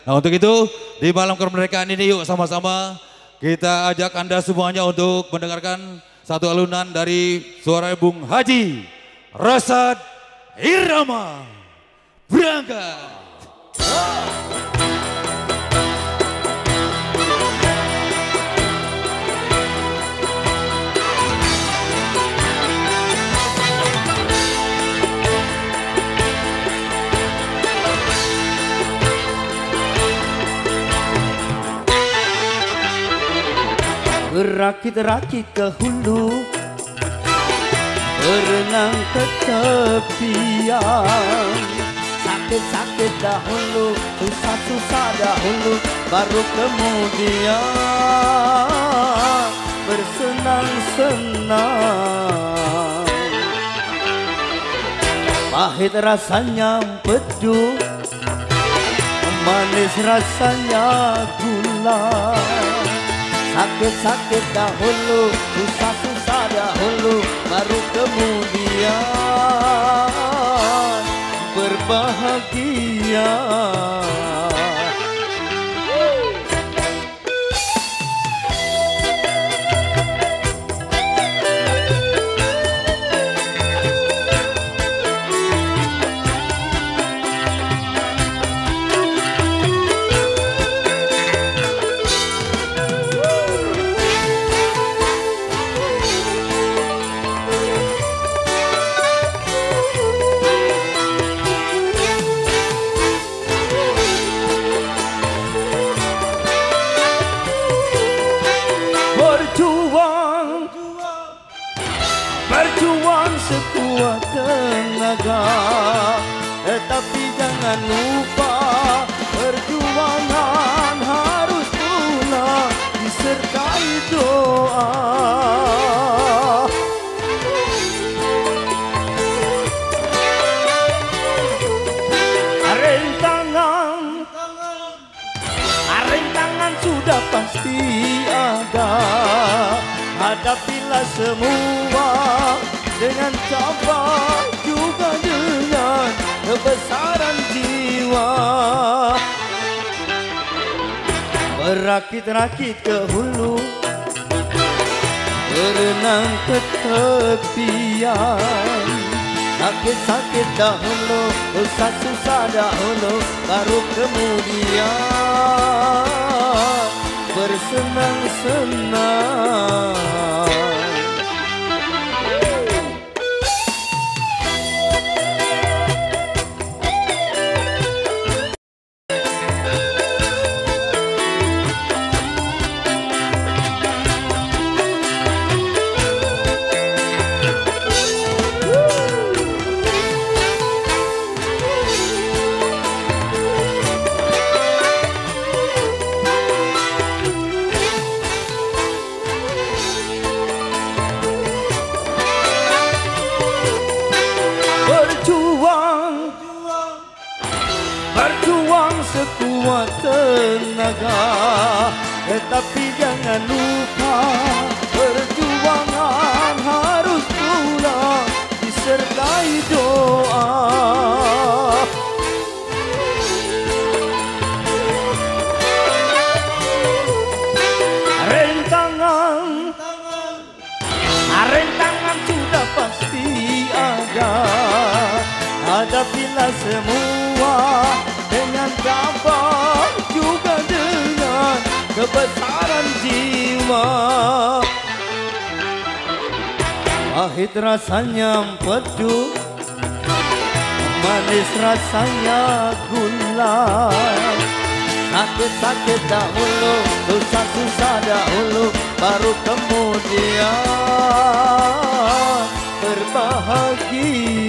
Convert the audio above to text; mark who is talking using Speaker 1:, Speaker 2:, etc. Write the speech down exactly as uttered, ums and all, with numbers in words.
Speaker 1: Nah untuk itu di malam kemerdekaan ini yuk sama-sama kita ajak Anda semuanya untuk mendengarkan satu alunan dari suara Bung Haji Rasad Irama. Berangkat.
Speaker 2: Rakit-rakit ke hulu, berenang ke tepian. Sakit-sakit dahulu, susah-susah dahulu, baru kemudian bersenang-senang. Pahit rasanya pedu, manis rasanya gula. Sakit-sakit dahulu, susah-susah dahulu, baru kemudian berbahagia. Berjuang sekuat tenaga, tetapi jangan lupa perjuangan harus pula disertai doa. Rintangan, rintangan sudah pasti ada. Hadapilah semua dengan tabah juga dengan kebesaran jiwa. Berakit-rakit ke hulu, berenang ke tepian. Sakit-sakit dahulu, susah-susah dahulu, baru kemudian bersenang-senang. Berjuang sekuat tenaga, tetapi jangan lupa perjuangan harus pula disertai doa. Rintangan, rintangan sudah pasti ada. Hadapilah semua dengan tabah juga dengan kebesaran jiwa. Pahit rasanya pedu, manis rasanya gula. Sakit-sakit dahulu, susah-susah dahulu, baru kemudian berbahagia.